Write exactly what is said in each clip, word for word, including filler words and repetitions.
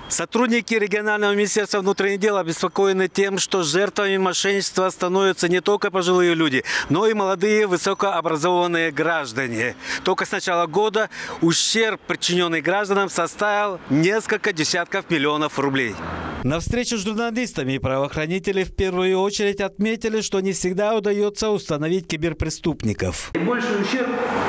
Сотрудники регионального министерства внутренних дел обеспокоены тем, что жертвами мошенничества становятся не только пожилые люди, но и молодые высокообразованные граждане. Только с начала года ущерб, причиненный гражданам, составил несколько десятков миллионов рублей. На встрече с журналистами правоохранители в первую очередь отметили, что не всегда удается установить киберпреступников. Больший ущерб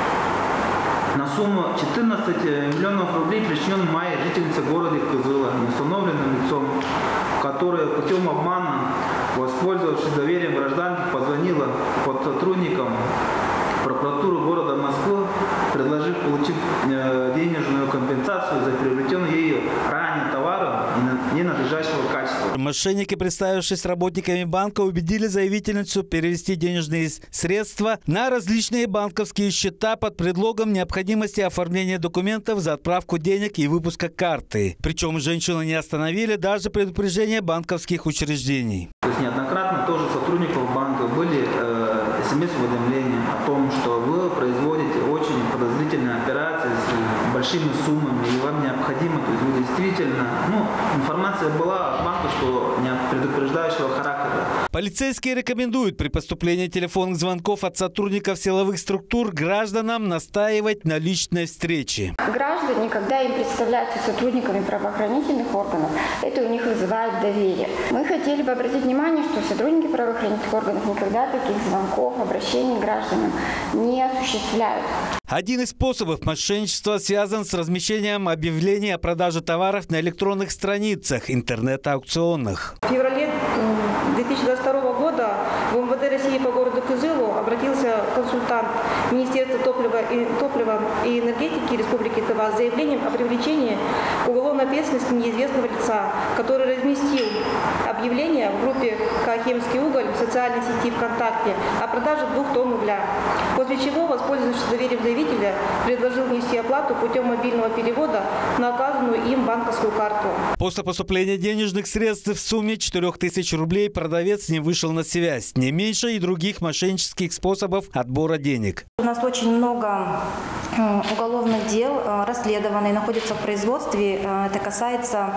на сумму четырнадцать миллионов рублей причинен в мае жительнице города Кызыла неустановленным лицом, которая путем обмана, воспользовавшись доверием гражданки, позвонила под сотрудникам прокуратуры города Москвы, предложив получить денежную компенсацию за приобретенные ею ранее товары ненадлежащего качества. Мошенники, представившись работниками банка, убедили заявительницу перевести денежные средства на различные банковские счета под предлогом необходимости оформления документов за отправку денег и выпуска карты. Причем женщину не остановили даже предупреждения банковских учреждений. То есть неоднократно тоже сотрудников банка были э, смс-уведомления о том, что вы производите очень подозрительные операции с большими суммами, и вам необходимо, то есть вы действительно, ну, информация была от банка, что не предупреждающего характера. Полицейские рекомендуют при поступлении телефонных звонков от сотрудников силовых структур гражданам настаивать на личной встрече. Граждане, когда им представляются сотрудниками правоохранительных органов, это у них вызывает доверие. Мы хотели бы обратить внимание, что сотрудники правоохранительных органов никогда таких звонков, обращений к гражданам не осуществляют. Один из способов мошенничества связан с размещением объявлений о продаже товаров на электронных страницах интернет-аукционных. В феврале две тысячи двадцать второго года в эм вэ дэ России по городу Кызылу обратился консультант Министерства топлива и, топлива и энергетики Республики Тыва с заявлением о привлечении к уголовной ответственности неизвестного лица, который разместил объявление в группе «Кахемский уголь» в социальной сети ВКонтакте о продаже двух тонн угля. После чего, воспользовавшись доверием заявителя, предложил внести оплату путем мобильного перевода на оказанную им банковскую карту. После поступления денежных средств в сумме четырёх тысяч рублей продавец не вышел на связь. Не меньше и других мошеннических способов отбора денег. У нас очень много уголовных дел расследованных, находятся в производстве. Это касается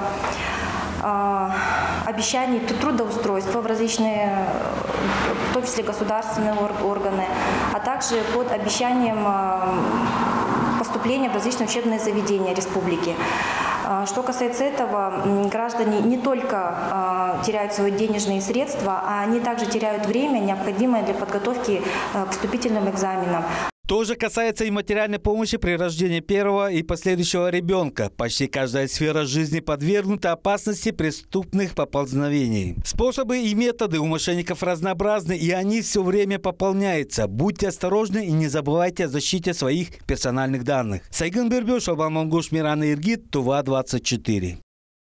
обещаний трудоустройства в различные, в том числе государственные органы, а также под обещанием поступления в различные учебные заведения республики. Что касается этого, граждане не только теряют свои денежные средства, а они также теряют время, необходимое для подготовки к вступительным экзаменам. То же касается и материальной помощи при рождении первого и последующего ребенка. Почти каждая сфера жизни подвергнута опасности преступных поползновений. Способы и методы у мошенников разнообразны, и они все время пополняются. Будьте осторожны и не забывайте о защите своих персональных данных. Сайгын Бербёш, Албан Монгуш, Мирана Иргит, Тува двадцать четыре.